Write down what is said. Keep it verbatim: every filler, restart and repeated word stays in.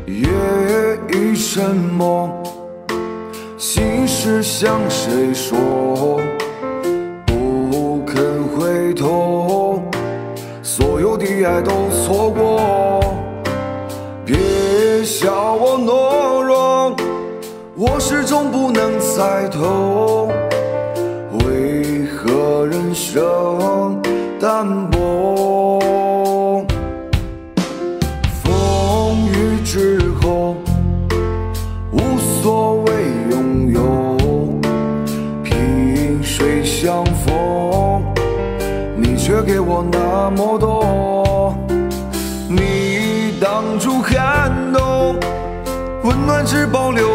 夜已沉默，心事向谁说？不肯回头，所有的爱都错过。别笑我懦弱，我始终不能猜透，为何人生淡薄？风雨之后，无所谓拥有，萍水相逢，你却给我那么多。你挡住寒冬，温暖只保留